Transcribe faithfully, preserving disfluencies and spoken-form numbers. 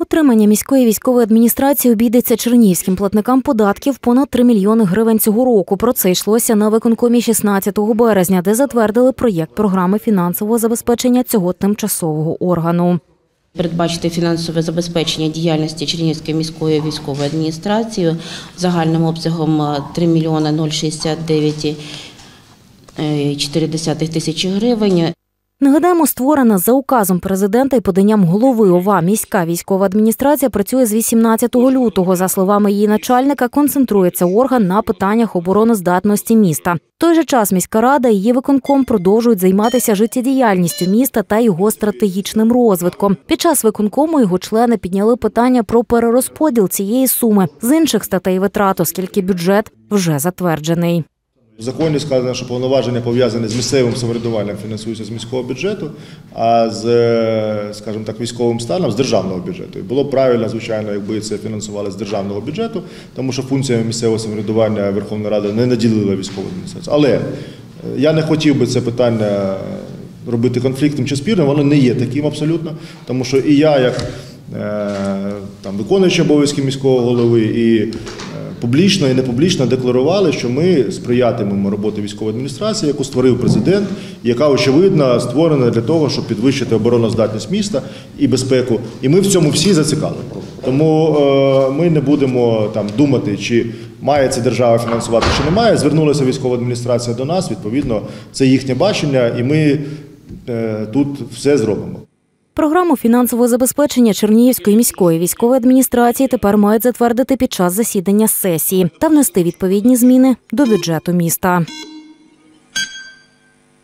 Утримання міської військової адміністрації обійдеться чернігівським платникам податків понад три мільйони гривень цього року. Про це йшлося на виконкомі шістнадцятого березня, де затвердили проєкт програми фінансового забезпечення цього тимчасового органу. Передбачити фінансове забезпечення діяльності Чернігівської міської військової адміністрації загальним обсягом три мільйони шістдесят дев'ять чотири десятих тисячі гривень. Нагадаємо, створена за указом президента і поданням голови ОВА міська військова адміністрація працює з вісімнадцятого лютого. За словами її начальника, концентрується орган на питаннях обороноздатності міста. В той же час міська рада і її виконком продовжують займатися життєдіяльністю міста та його стратегічним розвитком. Під час виконкому його члени підняли питання про перерозподіл цієї суми з інших статей витрат, оскільки бюджет вже затверджений. В законі сказано, що повноваження пов'язані з місцевим самоврядуванням фінансуються з міського бюджету, а з, скажімо так, військовим станом – з державного бюджету. І було б правильно, звичайно, якби це фінансували з державного бюджету, тому що функціями місцевого самоврядування Верховна Рада не наділила військову адміністрацію. Але я не хотів би це питання робити конфліктним чи спірним, воно не є таким абсолютно, тому що і я, як там, виконуючий обов'язки міського голови, і публічно і непублічно декларували, що ми сприятимемо роботі військової адміністрації, яку створив президент, яка, очевидно, створена для того, щоб підвищити обороноздатність міста і безпеку. І ми в цьому всі зацікавлені. Тому е, ми не будемо там думати, чи має це держава фінансувати, чи не має. Звернулася військова адміністрація до нас, відповідно, це їхнє бачення, і ми е, тут все зробимо. Програму фінансового забезпечення Чернігівської міської військової адміністрації тепер мають затвердити під час засідання сесії та внести відповідні зміни до бюджету міста.